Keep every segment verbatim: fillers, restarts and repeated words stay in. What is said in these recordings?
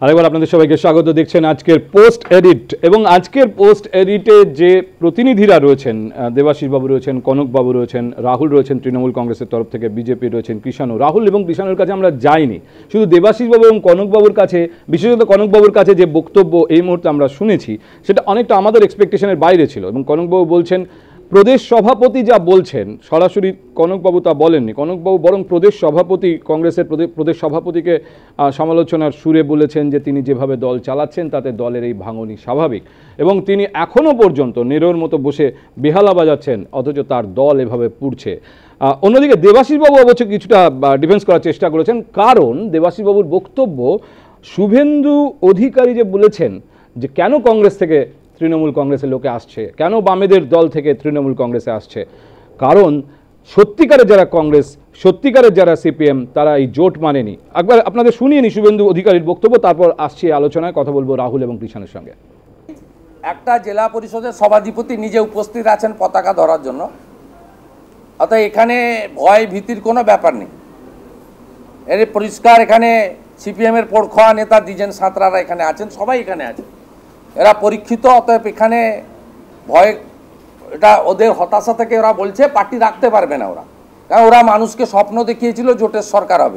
আরেকবার আপনাদের সবাইকে স্বাগত। দেখছেন আজকের পোস্ট এডিট, এবং আজকের পোস্ট এডিটে যে প্রতিনিধিরা রয়েছেন, দেবাশিস বাবু রয়েছেন, কনক বাবু রয়েছেন, রাহুল রয়েছেন তৃণমূল কংগ্রেসের তরফ থেকে, বিজেপি রয়েছেন কৃষাণু। রাহুল এবং কৃষাণুর কাছে আমরা যাইনি, শুধু দেবাশিস বাবু এবং কনক বাবুর কাছে, বিশেষত কনক বাবুর কাছে যে বক্তব্য এই মুহূর্তে আমরা শুনেছি সেটা অনেকটা আমাদের এক্সপেকটেশনের বাইরে ছিল। এবং কনকবাবু বলছেন প্রদেশ সভাপতি যা বলছেন, সরাসরি কনকবাবু তা বলেননি। কনকবাবু বরং প্রদেশ সভাপতি, কংগ্রেসের প্রদেশ সভাপতিকে সমালোচনার সুরে বলেছেন যে তিনি যেভাবে দল চালাচ্ছেন তাতে দলের এই ভাঙনই স্বাভাবিক, এবং তিনি এখনও পর্যন্ত নেরোর মতো বসে বেহালা বাজাচ্ছেন, অথচ তার দল এভাবে পুড়ছে। অন্যদিকে দেবাশিসবাবু অবশ্য কিছুটা ডিফেন্স করার চেষ্টা করেছেন, কারণ দেবাশিসবাবুর বক্তব্য শুভেন্দু অধিকারী যে বলেছেন যে কেন কংগ্রেস থেকে তৃণমূল কংগ্রেসের লোকে আসছে, কেন বামেদের দল থেকে তৃণমূল কংগ্রেসে আসছে, কারণ সত্যিকারের যারা কংগ্রেস, সত্যিকারের যারা সিপিএম, তারা এই জোট মানেনি। একবার আপনাদের শুনিয়ে নি শুভেন্দু অধিকারীর বক্তব্য, তারপর আসছি আলোচনায়, কথা বলবো রাহুল এবং কৃষাণের সঙ্গে। একটা জেলা পরিষদের সভাধিপতি নিজে উপস্থিত আছেন পতাকা ধরার জন্য, অর্থাৎ এখানে ভয় ভীতির কোনো ব্যাপার নেই। এর পরিষ্কার এখানে সিপিএমের পড়খোয়া নেতা দ্বিজেন সাঁতরারা এখানে আছেন, সবাই এখানে আছেন, এরা পরীক্ষিত। অতএব এখানে ভয়, এটা ওদের হতাশা থেকে ওরা বলছে পার্টি রাখতে পারবে না ওরা, কারণ ওরা মানুষকে স্বপ্ন দেখিয়েছিল জোটের সরকার হবে,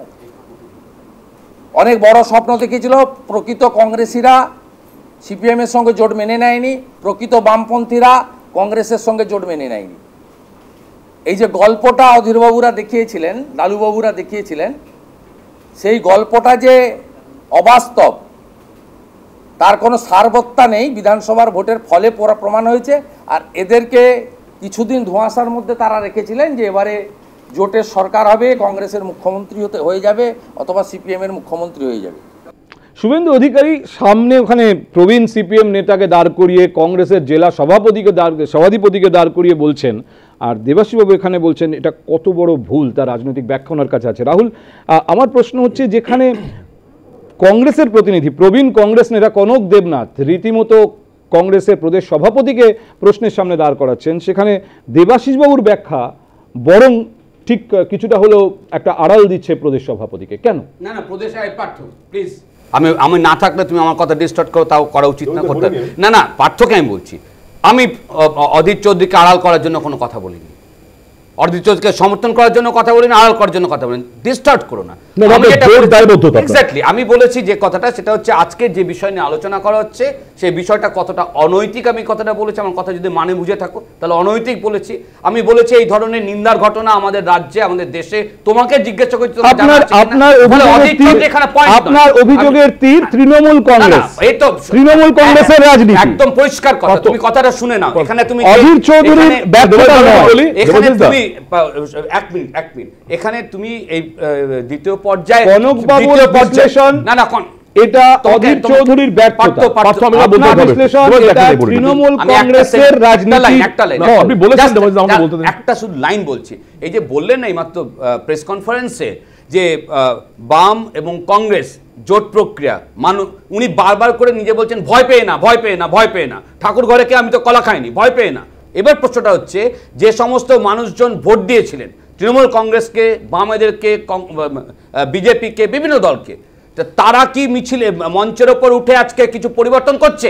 অনেক বড় স্বপ্ন দেখিয়েছিল। প্রকৃত কংগ্রেসিরা সিপিএমের সঙ্গে জোট মেনে নেয়নি, প্রকৃত বামপন্থীরা কংগ্রেসের সঙ্গে জোট মেনে নেয়নি। এই যে গল্পটা অধীরবাবুরা দেখিয়েছিলেন, লালুবাবুরা দেখিয়েছিলেন, সেই গল্পটা যে অবাস্তব, তার কোনো সারবত্তা নেই, বিধানসভার ভোটের ফলে প্রমাণ হয়েছে। আর এদেরকে কিছুদিন ধোঁয়াশার মধ্যে তারা রেখেছিলেন যে এবারে জোটের সরকার হবে, কংগ্রেসের মুখ্যমন্ত্রী হতে হয়ে যাবে, অথবা সিপিএমের মুখ্যমন্ত্রী হয়ে যাবে। শুভেন্দু অধিকারী সামনে ওখানে প্রবীণ সিপিএম নেতাকে দাঁড় করিয়ে, কংগ্রেসের জেলা সভাপতিকে দাঁড় সভাধিপতিকে দাঁড় করিয়ে বলছেন, আর দেবাশিসবাবু এখানে বলছেন এটা কত বড় ভুল, তার রাজনৈতিক ব্যাখ্যা ওনার কাছে আছে। রাহুল, আমার প্রশ্ন হচ্ছে, যেখানে কংগ্রেসের প্রতিনিধি প্রবীণ কংগ্রেস নেতা কনক দেবনাথ রীতিমতো কংগ্রেসের প্রদেশ সভাপতিকে প্রশ্নের সামনে দাঁড় করাচ্ছেন, সেখানে দেবাশিসবাবুর ব্যাখ্যা বরং ঠিক কিছুটা হলেও একটা আড়াল দিচ্ছে প্রদেশ সভাপতিকে। কেন? না না, প্রদেশ পার্থ প্লিজ, আমি আমি না থাকলে তুমি আমার কথা ডিস্টার্ব করো, তাও করা উচিত না, করতে না না পার্থকে আমি বলছি, আমি অধীর চৌধুরীকে আড়াল করার জন্য কোনো কথা বলিনি, অধীর চৌধুরীকে সমর্থন করার জন্য কথা বলিনি, আড়াল করার জন্য কথা বলিনি, ডিস্টার্ব করো না। এক্স্যাক্টলি আমি বলেছি যে কথাটা, সেটা হচ্ছে আজকে যে বিষয় নিয়ে আলোচনা করা হচ্ছে সেই বিষয়টা কতটা অনৈতিক, আমি কথাটা বলেছি, আমার কথা যদি মানে বুঝে থাকো তাহলে অনৈতিক বলেছি। আমি বলেছি এই ধরনের নিন্দার ঘটনা আমাদের রাজ্যে, আমাদের দেশে, তোমাকে জিজ্ঞাসা করছি, আপনার আপনার আপনার অভিযোগের তীর তৃণমূল কংগ্রেস, এই তো তৃণমূল কংগ্রেসের রাজনীতি, একদম পরিষ্কার কথা। তুমি কথাটা শুনে নাও, এখানে তুমি অধীর চৌধুরীর ব্যর্থতা বলি, এখানে তুমি এক মিনিট এক মিনিট এখানে তুমি এই দ্বিতীয় পর্যায়ে কনকবাবুর বিশ্লেষণ, না না এটা অধীর চৌধুরীর ব্যর্থতা, বিশ্লেষণ এটা তৃণমূল কংগ্রেসের রাজনীতি। আপনি বলেছেন, একটা শুধু লাইন বলছি, এই যে বললেন না এইমাত্র প্রেস কনফারেন্সে যে বাম এবং কংগ্রেস জোট প্রক্রিয়া, মানুষ উনি বারবার করে নিজে বলছেন ভয় পেয়ে না, ভয় পেয়ে না, ভয় পেয়ে না, ঠাকুর ঘরে কে আমি তো কলা খাইনি, ভয় পেয়ে না। এবার প্রশ্নটা হচ্ছে, যে সমস্ত মানুষজন ভোট দিয়েছিলেন তৃণমূল কংগ্রেসকে, বামেদেরকে, বিজেপিকে, বিভিন্ন দলকে, তারা কি মিছিলে মঞ্চের ওপর উঠে আজকে কিছু পরিবর্তন করছে?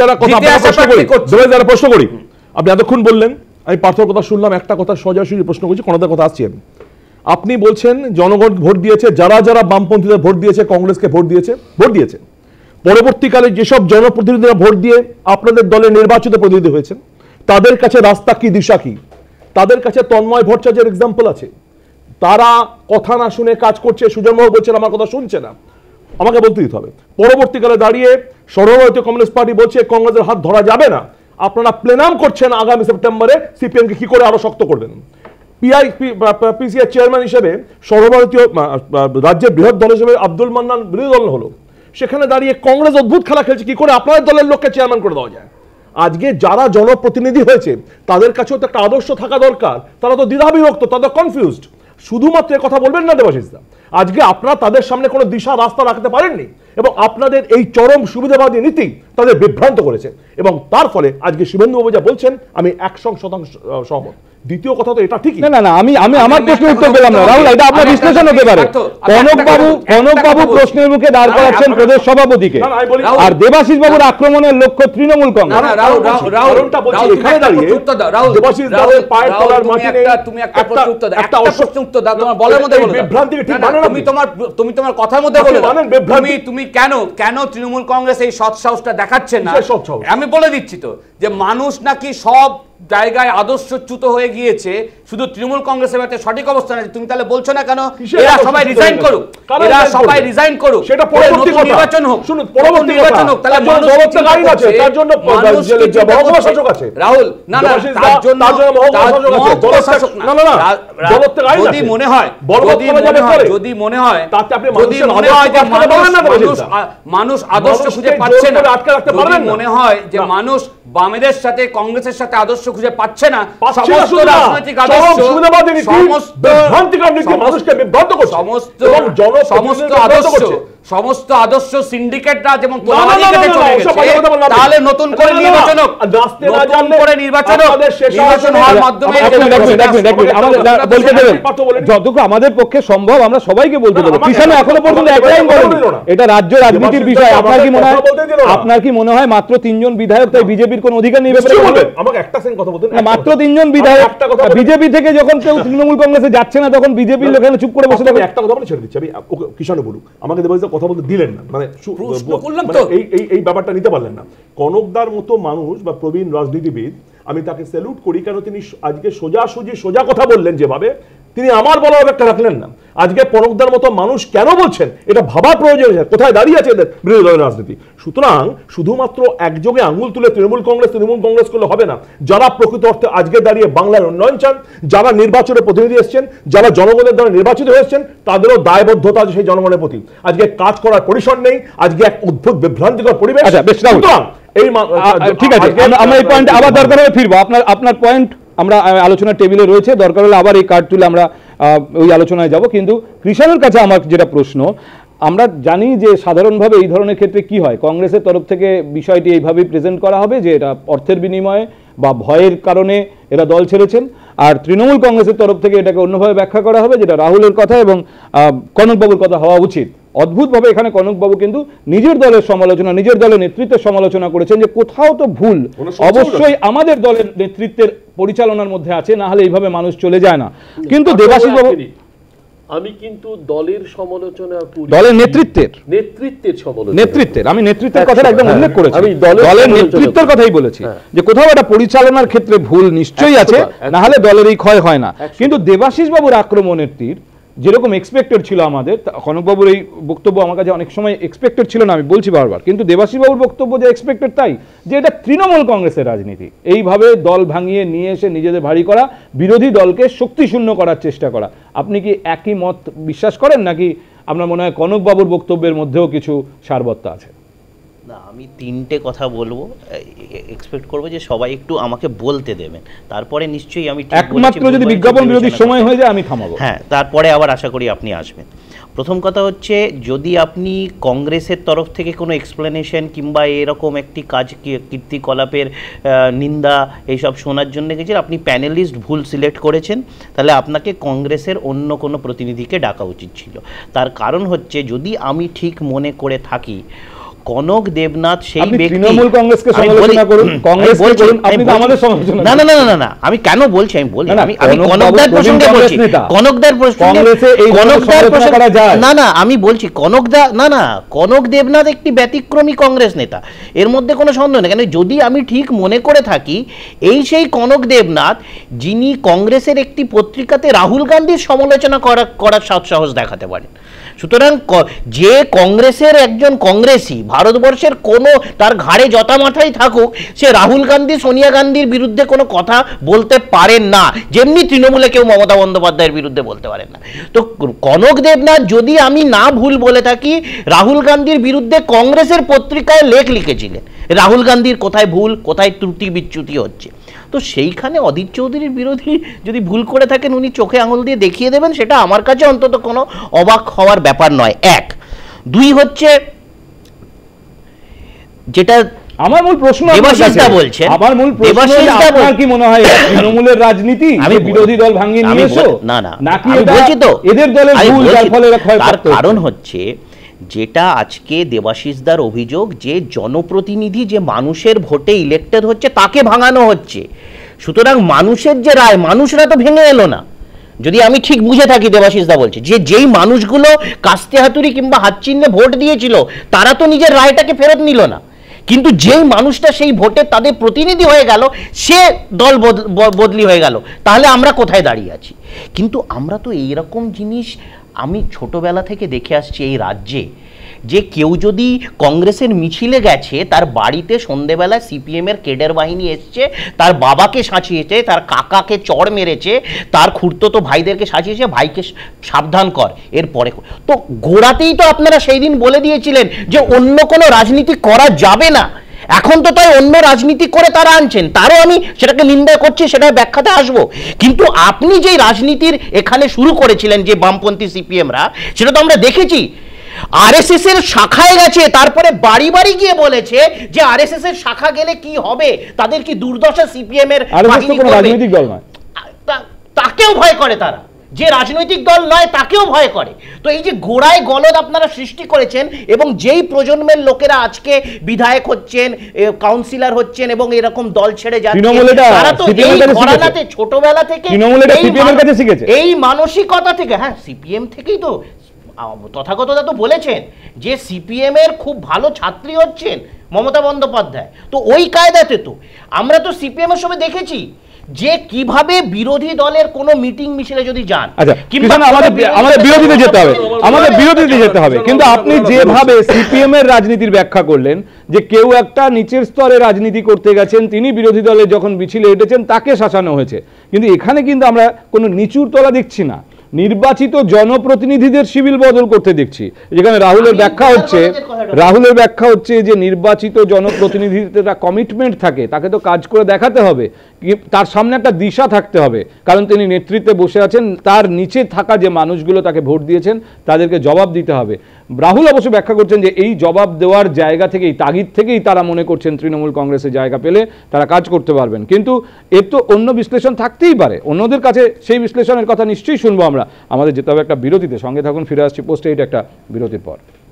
প্রশ্ন করি, আপনি এতক্ষণ বললেন, আমি পার্থর কথা শুনলাম, একটা কথা সোজাসুজি প্রশ্ন করছি, কোনটার কথা আসছি আমি। আপনি বলছেন জনগণ ভোট দিয়েছে, যারা যারা বামপন্থীদের ভোট দিয়েছে, কংগ্রেসকে ভোট দিয়েছে, ভোট দিয়েছে পরবর্তীকালে যেসব জনপ্রতিনিধিরা ভোট দিয়ে আপনাদের দলের নির্বাচিত প্রতিনিধি হয়েছেন, তাদের কাছে রাস্তা কি, দিশা কি? তাদের কাছে তন্ময় ভট্টাচার্যের এক্সাম্পল আছে, তারা কথা না শুনে কাজ করছে। সুজনবাবু বলছেন আমার কথা শুনছে না, আমাকে বলতে দিতে হবে। পরবর্তীকালে দাঁড়িয়ে সর্বভারতীয় কমিউনিস্ট পার্টি বলছে কংগ্রেসের হাত ধরা যাবে না, আপনারা প্লেনাম করছেন আগামী সেপ্টেম্বরে সিপিএমকে কি করে আরো শক্ত করবেন। পিআই পিসিআর চেয়ারম্যান হিসেবে সর্বভারতীয় রাজ্যের বৃহৎ দল হিসেবে আব্দুল মান্নান বিরোধী দল হলো, সেখানে দাঁড়িয়ে কংগ্রেস অদ্ভুত খেলা খেলছে, কি করে আপনাদের দলের লোককে চেয়ারম্যান করে দেওয়া যায়। আজকে যারা জনপ্রতিনিধি হয়েছে তাদের কাছেও তো একটা আদর্শ থাকা দরকার, তারা তো দ্বিধাবিভক্ত, তাদের কনফিউজড। শুধুমাত্র কথা বলবেন না দেবাশিসদা, আজকে আপনারা তাদের সামনে কোনো দিশা রাস্তা রাখতে পারেননি। এবং আপনাদের এই চরম সুবিধাবাদী নীতি তাদের বিভ্রান্ত করেছে, এবং তার ফলে আজকে শুভেন্দুবাবু যা বলছেন আমি একশো শতাংশ সহমত। দ্বিতীয় কথা তো এটা ঠিকই না না না আমি আমি আমার প্রশ্নের উত্তর পেলাম না রাহুল, এটা আপনার বিশ্লেষণ হতে পারে। কনক বাবু কনক বাবু প্রশ্নের মুখে দাঁড় করাচ্ছেন প্রদেশ সভাপতিকে, আর দেবাশিস বাবুর আক্রমণের লক্ষ্য তৃণমূল কংগ্রেস। দেবাশিস বাবুর পায়ের তলার মাটি নেই। তুমি একটা প্রশ্ন উত্তর দাও, একটা প্রশ্ন উত্তর দাও, তোমার বলার মধ্যে বলো। বিভ্রান্তিকে ঠিক মানো না তুমি, তোমার তুমি তোমার কথার মধ্যে বলো। তুমি তুমি কেন কেন তৃণমূল কংগ্রেস এই সৎ সাহসটা দেখাচ্ছে না? আমি বলে দিচ্ছি তো যে মানুষ নাকি সব জায়গায় আদর্শচ্যুত হয়ে গিয়েছে, শুধু তৃণমূল কংগ্রেসের ব্যাপারে সঠিক অবস্থান আছে। তুমি তাহলে বলছো না কেন এরা সবাই রিজাইন করুক, এরা সবাই রিজাইন করুক, সেটা পরবর্তী কথা, নির্বাচন হোক, শুনুন পরবর্তী নির্বাচন হোক, তাহলে মানুষ জবাবদিহি গাড়ি আছে, তার জন্য মহকুমা শাসক আছে রাহুল। না না তার জন্য মহকুমা শাসক আছে, না না না জবাবদিহি গাড়ি আছে। যদি মনে হয় যদি মনে হয় যদি মনে হয় তাতে আপনি যদি মনে হয় যে মানুষ মানুষ আদর্শ খুঁজে পাচ্ছে না, যদি মনে হয় যে মানুষ বামেদের সাথে কংগ্রেসের সাথে আদর্শ খুঁজে পাচ্ছে না, সমস্ত রাজনৈতিক আদর্শ সমস্ত মানুষকে বিভ্রান্ত করছে, সমস্ত সমস্ত আদর্শ সমস্ত আদর্শ সিন্ডিকেটরা যেমন তাহলে নতুন করে নির্বাচন হোক, নতুন করে নির্বাচন হোক, নির্বাচন হওয়ার মাধ্যমে যতটুকু আমাদের পক্ষে সম্ভব আমরা সবাইকে বলতে দেবো। কিষাণও এখনো পর্যন্ত একটাই বলেন, এটা রাজ্য রাজনীতির বিষয়। আপনার কি মনে হয় আপনার কি মনে হয় মাত্র তিনজন বিধায়ক তাই বিজেপির কোন অধিকার নেই? আমাকে একটা সেকেন্ড কথা বলতে, মাত্র তিনজন বিধায়ক বিজেপি থেকে যখন কেউ তৃণমূল কংগ্রেসে যাচ্ছে না তখন বিজেপির লোক চুপ করে বসে থাকবে। একটা কথা বলে ছেড়ে দিচ্ছি আমি, কিষাণও বলুক, আমাকে দেবাশিস কথা বলতে দিলেন না, মানে এই এই ব্যাপারটা নিতে পারলেন না। কনকদার মতো মানুষ বা প্রবীণ রাজনীতিবিদ আমি তাকে স্যালুট করি, কেন তিনি আজকে সোজাসুজি সোজা কথা বললেন যেভাবে, তিনি আমার বলা অপেক্ষা রাখলেন না। আজকে কনকদার মতো মানুষ কেন বলছেন এটা ভাবা প্রয়োজন, কোথায় দাঁড়িয়ে আছে এদের বিরোধী দলের রাজনীতি। সুতরাং শুধুমাত্র একযোগে আঙুল তুলে তৃণমূল কংগ্রেস তৃণমূল কংগ্রেস করলে হবে না। যারা প্রকৃত অর্থে আজকে দাঁড়িয়ে বাংলার উন্নয়ন চান, যারা নির্বাচনে প্রতিনিধি এসেছেন, যারা জনগণের দ্বারা নির্বাচিত হয়েছেন, তাদেরও দায়বদ্ধতা আছে সেই জনগণের প্রতি। আজকে কাজ করার পরিসর নেই, আজকে এক অদ্ভুত বিভ্রান্তিকর পরিবেশ। সুতরাং এই ঠিক আছে, আমরা এই পয়েন্টে আবার দরকার হলে ফিরবো। আপনার আপনার পয়েন্ট আমরা আলোচনার টেবিলে রয়েছে, দরকার হলে আবার এই কার্ড তুলে আমরা ওই আলোচনায় যাব। কিন্তু কৃষাণের কাছে আমার যেটা প্রশ্ন, আমরা জানি যে সাধারণভাবে এই ধরনের ক্ষেত্রে কি হয়, কংগ্রেসের তরফ থেকে বিষয়টি এইভাবেই প্রেজেন্ট করা হবে যে এটা অর্থের বিনিময়ে বা ভয়ের কারণে এরা দল ছেড়েছেন, আর তৃণমূল কংগ্রেসের তরফ থেকে এটাকে অন্যভাবে ব্যাখ্যা করা হবে যেটা রাহুলের কথা এবং কনকবাবুর কথা হওয়া উচিত। অদ্ভুতভাবে এখানে কনকবাবু কিন্তু নিজের দলের সমালোচনা, নিজের দলের নেতৃত্বের সমালোচনা করেছেন যে কোথাও তো ভুল অবশ্যই আমাদের দলের নেতৃত্বের পরিচালনার মধ্যে আছে, না হলে এইভাবে মানুষ চলে যায় না। কিন্তু দেবাশিস বাবু, আমি কিন্তু দলের সমালোচনা করি, দলের নেতৃত্বের নেতৃত্বের সমালোচনা নেতৃত্বের আমি নেতৃত্বের কথাটা একদম উল্লেখ করেছি, আমি দলের নেতৃত্বের কথাই বলেছি যে কোথাও একটা পরিচালনার ক্ষেত্রে ভুল নিশ্চয়ই আছে, না হলে দলের এই ক্ষয় হয় না। কিন্তু দেবাশিস বাবুর আক্রমণের তীর যেরকম এক্সপেক্টেড ছিল আমাদের, কনকবাবুর এই বক্তব্য আমার কাছে অনেক সময় এক্সপেক্টেড ছিল না, আমি বলছি বারবার, কিন্তু দেবাশিস বাবুর বক্তব্য যে এক্সপেক্টেড তাই যে এটা তৃণমূল কংগ্রেসের রাজনীতি, এইভাবে দল ভাঙিয়ে নিয়ে এসে নিজেদের ভারী করা, বিরোধী দলকে শক্তিশূন্য করার চেষ্টা করা। আপনি কি একই মত বিশ্বাস করেন, নাকি আপনার মনে হয় কনকবাবুর বক্তব্যের মধ্যেও কিছু সারবত্তা আছে? না, আমি তিনটে কথা বলবো, এক্সপেক্ট করবো যে সবাই একটু আমাকে বলতে দেবেন, তারপরে নিশ্চয়ই আমি একমাত্র যদি বিজ্ঞাপন বিরোধী সময় হয়ে যায় আমি থামাবো। হ্যাঁ, তারপরে আবার আশা করি আপনি আসবেন। প্রথম কথা হচ্ছে, যদি আপনি কংগ্রেসের তরফ থেকে কোনো এক্সপ্লেনেশন কিংবা এরকম একটি কাজ কীর্তিকলাপের নিন্দা এইসব শোনার জন্য গেছেন, আপনি প্যানেলিস্ট ভুল সিলেক্ট করেছেন, তাহলে আপনাকে কংগ্রেসের অন্য কোনো প্রতিনিধিকে ডাকা উচিত ছিল। তার কারণ হচ্ছে, যদি আমি ঠিক মনে করে থাকি, কনক দেবনাথ সেই ব্যক্তি, তৃণমূল কংগ্রেসকে সমালোচনা করুন, কংগ্রেসকে করুন, আপনি তো আমাদের সমালোচনা। না না না না না আমি কেন বলছি, আমি বলছি আমি আমি কনকদার প্রসঙ্গে বলছি, কনকদার প্রসঙ্গে কনকদার প্রসঙ্গে না না আমি বলছি কনকদা, না না কনক দেবনাথ একটি ব্যতিক্রমী কংগ্রেস নেতা, এর মধ্যে কোনো সন্দেহ নেই। কেন, যদি আমি ঠিক মনে করে থাকি, এই সেই কনক দেবনাথ যিনি কংগ্রেসের একটি পত্রিকাতে রাহুল গান্ধীর সমালোচনা করা করার সৎসাহস দেখাতে পারেন। সুতরাং যে কংগ্রেসের একজন কংগ্রেসী, ভারতবর্ষের কোনো তার ঘাড়ে যতা মাথায় থাকুক, সে রাহুল গান্ধী সোনিয়া গান্ধীর বিরুদ্ধে কোনো কথা বলতে পারেন না, যেমনি তৃণমূলে কেউ মমতা বন্দ্যোপাধ্যায়ের বিরুদ্ধে বলতে পারেন না। তো কনক দেবনাথ, যদি আমি না ভুল বলে থাকি, রাহুল গান্ধীর বিরুদ্ধে কংগ্রেসের পত্রিকায় লেখ লিখেছিলেন, রাহুল গান্ধীর কোথায় ভুল, কোথায় ত্রুটি বিচ্যুতি হচ্ছে। তো সেইখানে অধীর চৌধুরীর বিরোধী যদি ভুল করে থাকেন, উনি চোখে আঙুল দিয়ে দেখিয়ে দেবেন, সেটা আমার কাছে অন্তত কোনো অবাক হওয়ার ব্যাপার নয়। এক। দুই হচ্ছে, যেটা আমার মূল প্রশ্ন দেবাশিসদা বলছেন, আমার মূল প্রশ্ন আপনার কি মনে হয় তৃণমূলের রাজনীতি আমি বিরোধী দল ভাঙিয়ে নিয়ে এসো না না নাকি বলছি তো এদের দলের ভুল যার ফলে তার কারণ হচ্ছে যেটা আজকে দেবাশিসদার অভিযোগ যে জনপ্রতিনিধি যে মানুষের ভোটে ইলেক্টেড হচ্ছে তাকে ভাঙানো হচ্ছে। সুতরাং মানুষের যে রায় মানুষরা তো ভেঙে এলো না। যদি আমি ঠিক বুঝে থাকি দেবাশিসদা বলছে যে যেই মানুষগুলো কাস্তে হাতুড়ি কিংবা হাত চিহ্নে ভোট দিয়েছিল তারা তো নিজের রায়টাকে ফেরত নিল না, কিন্তু যেই মানুষটা সেই ভোটে তাদের প্রতিনিধি হয়ে গেল সে দল বদলি হয়ে গেল, তাহলে আমরা কোথায় দাঁড়িয়ে আছি? কিন্তু আমরা তো এইরকম জিনিস আমি ছোটবেলা থেকে দেখে আসছি এই রাজ্যে, যে কেউ যদি কংগ্রেসের মিছিলে গেছে তার বাড়িতে সন্ধেবেলায় সিপিএম এর কেডার বাহিনী এসছে, তার বাবাকে সাঁচিয়েছে, তার কাকাকে চড় মেরেছে, তার খুড়তো ভাইদেরকে সাঁচিয়েছে, ভাইকে সাবধান কর। এরপরে তো গোড়াতেই তো আপনারা সেই দিন বলে দিয়েছিলেন যে অন্য কোনো রাজনীতি করা যাবে না। এখন তো তাই অন্য রাজনীতি করে তারা আনছেন, তারও আমি সেটাকে নিন্দা করছি, সেটা ব্যাখ্যাতে আসবো। কিন্তু আপনি যে রাজনীতির এখানে শুরু করেছিলেন যে বামপন্থী সিপিএমরা, সেটা তো আমরা দেখেছি। আরএসএস এর শাখায় গেছে, তারপরে বাড়ি বাড়ি গিয়ে বলেছে যে আরএসএস এর শাখা গেলে কি হবে, তাদের কি দুর্দশা সিপিএম এর বাহিনী করবে। রাজনৈতিক দল নয়, তাকেও ভয় করে তারা, যে রাজনৈতিক দল নয় তাকেও ভয় করে। তো এই যে গোড়ায় গলদ আপনারা সৃষ্টি করেছেন এবং যেই প্রজন্মের লোকেরা আজকে বিধায়ক হচ্ছেন, কাউন্সিলর হচ্ছেন এবং এরকম দল ছেড়ে যাচ্ছেন, তারা তো এই ঘরানাতে ছোটবেলা থেকে এই মানসিকতা থেকে, হ্যাঁ সিপিএম থেকেই তো তথাগতদা তো বলেছেন যে সিপিএম এর খুব ভালো ছাত্রী হচ্ছেন মমতা বন্দ্যোপাধ্যায়। তো ওই কায়দাতে তো আমরা তো সিপিএম এর সময় দেখেছি যে কিভাবে বিরোধী দলের কোন মিটিং মিছিলে যদি যান, কিংবা আমাদের আমাদের বিরোধীতে যেতে হবে, আমাদের বিরোধীতে যেতে হবে। কিন্তু আপনি যেভাবে সিপিএম এর রাজনীতির ব্যাখ্যা করলেন যে কেউ একটা নিচের স্তরে রাজনীতি করতে গেছেন, তিনি বিরোধী দলে যখন মিছিলে উঠেছেন তাকে শাসানো হয়েছে, কিন্তু এখানে কিন্তু আমরা কোনো নিচুর তলা দেখছি না, নির্বাচিত জনপ্রতিনিধিদের সিভিল বদল করতে দেখছি। যেখানে রাহুলের ব্যাখ্যা হচ্ছে রাহুলের ব্যাখ্যা হচ্ছে যে নির্বাচিত জনপ্রতিনিধিদের কমিটমেন্ট থাকে, তাকে তো কাজ করে দেখাতে হবে, তার সামনে একটা দিশা থাকতে হবে, কারণ তিনি নেতৃত্বে বসে আছেন, তার নিচে থাকা যে মানুষগুলো তাকে ভোট দিয়েছেন তাদেরকে জবাব দিতে হবে। রাহুল অবশ্য ব্যাখ্যা করছেন যে এই জবাব দেওয়ার জায়গা থেকেই, তাগিদ থেকেই তারা মনে করছেন তৃণমূল কংগ্রেসের জায়গা পেলে তারা কাজ করতে পারবেন। কিন্তু এর তো অন্য বিশ্লেষণ থাকতেই পারে, অন্যদের কাছে সেই বিশ্লেষণের কথা নিশ্চয়ই শুনবো আমরা। আমাদের যেতে হবে একটা বিরতিতে, সঙ্গে থাকুন, ফিরে আসছি পোস্ট এইট একটা বিরতির পর।